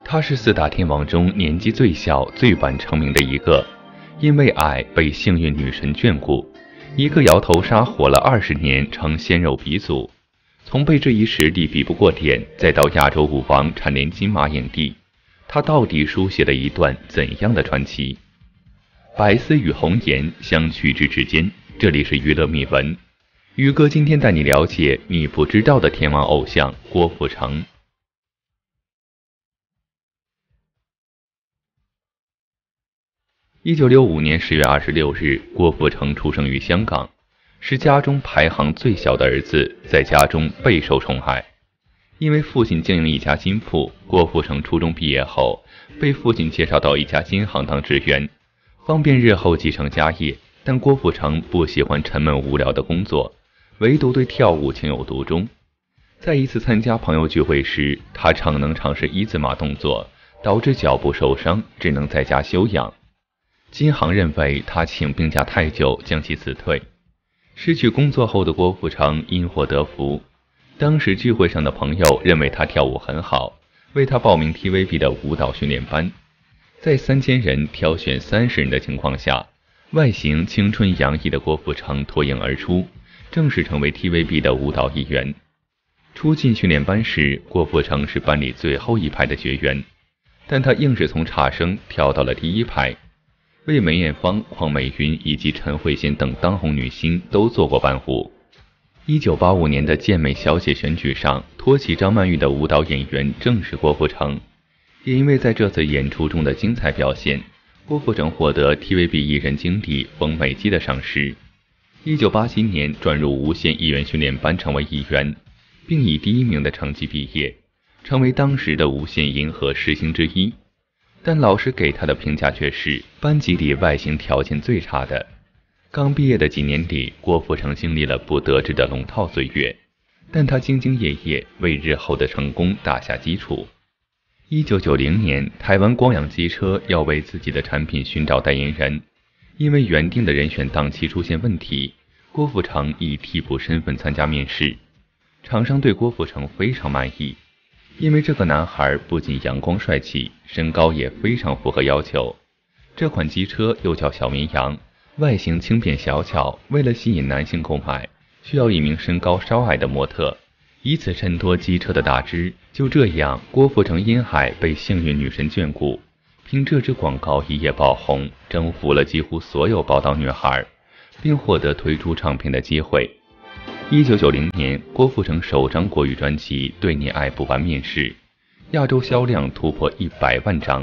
他是四大天王中年纪最小、最晚成名的一个，因为爱被幸运女神眷顾，一个摇头杀活了20年，成鲜肉鼻祖。从被质疑实力比不过点，再到亚洲舞王蝉联金马影帝，他到底书写了一段怎样的传奇？白丝与红颜相取之之间，这里是娱乐秘闻。宇哥今天带你了解你不知道的天王偶像郭富城。1965年10月26日，郭富城出生于香港，是家中排行最小的儿子，在家中备受宠爱。因为父亲经营一家金铺，郭富城初中毕业后被父亲介绍到一家金行当职员，方便日后继承家业。但郭富城不喜欢沉闷无聊的工作，唯独对跳舞情有独钟。在一次参加朋友聚会时，他逞能尝试一字马动作，导致脚部受伤，只能在家休养。金行认为他请病假太久，将其辞退。失去工作后的郭富城因祸得福，当时聚会上的朋友认为他跳舞很好，为他报名 TVB 的舞蹈训练班。在3000人挑选30人的情况下，外形青春洋溢的郭富城脱颖而出，正式成为 TVB 的舞蹈一员。初进训练班时，郭富城是班里最后一排的学员，但他硬是从差生跳到了第一排。为梅艳芳、邝美云以及陈慧娴等当红女星都做过伴舞。1985年的健美小姐选举上，托起张曼玉的舞蹈演员正是郭富城。也因为在这次演出中的精彩表现，郭富城获得 TVB 艺人经理冯美姬的赏识。1987年转入无线艺员训练班成为艺员，并以第1名的成绩毕业，成为当时的无线银河10星之一。但老师给他的评价却是班级里外形条件最差的。刚毕业的几年里，郭富城经历了不得志的龙套岁月，但他兢兢业业，为日后的成功打下基础。1990年，台湾光阳机车要为自己的产品寻找代言人，因为原定的人选档期出现问题，郭富城以替补身份参加面试。厂商对郭富城非常满意，因为这个男孩不仅阳光帅气，身高也非常符合要求。这款机车又叫小绵羊，外形轻便小巧，为了吸引男性购买，需要一名身高稍矮的模特，以此衬托机车的大只。就这样，郭富城因爱被幸运女神眷顾，凭这支广告一夜爆红，征服了几乎所有宝岛女孩，并获得推出唱片的机会。1990年，郭富城首张国语专辑《对你爱不完》面世，亚洲销量突破100万张。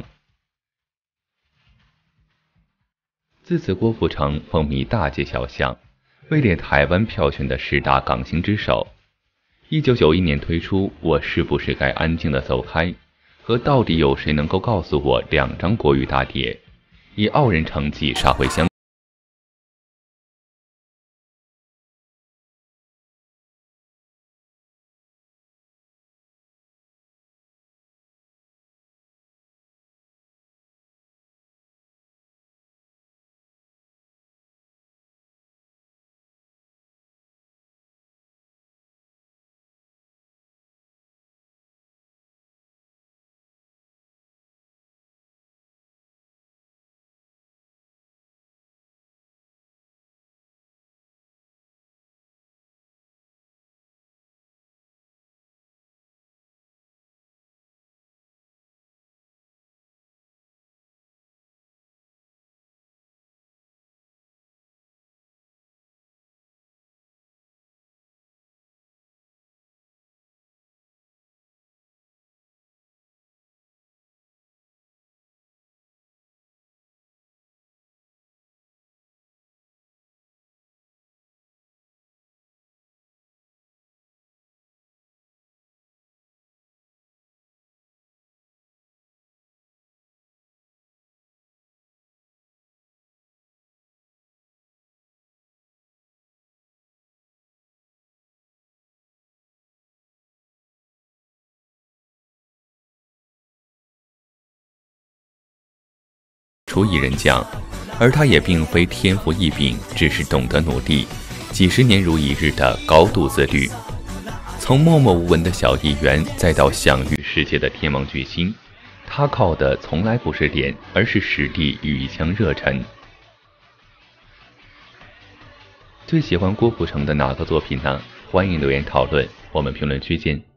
自此，郭富城风靡大街小巷，位列台湾票选的10大港星之首。1991年推出《我是不是该安静的走开》和《到底有谁能够告诉我》2张国语大碟，以傲人成绩杀回香港。出艺人奖，而他也并非天赋异禀，只是懂得努力，几十年如一日的高度自律。从默默无闻的小艺员，再到享誉世界的天王巨星， 他靠的从来不是脸，而是实力与一腔热忱。最喜欢郭富城的哪个作品呢？欢迎留言讨论，我们评论区见。